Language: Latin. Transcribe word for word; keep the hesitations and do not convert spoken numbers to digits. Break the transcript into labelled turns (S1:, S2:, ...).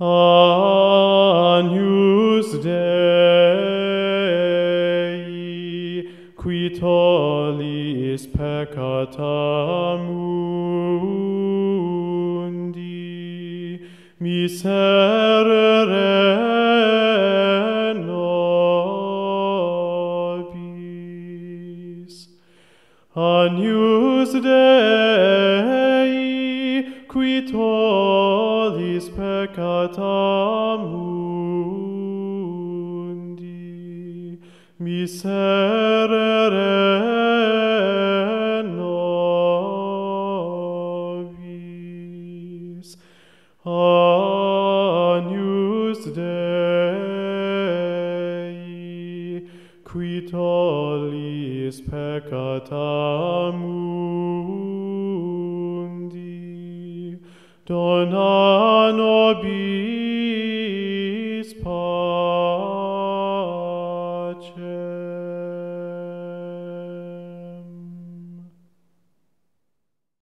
S1: Agnus Dei, qui tollis peccata mundi, miserere nobis. Agnus Dei, qui tollis peccata mundi, miserere nobis. Agnus Dei, qui tollis peccata mundi, dona nobis pace.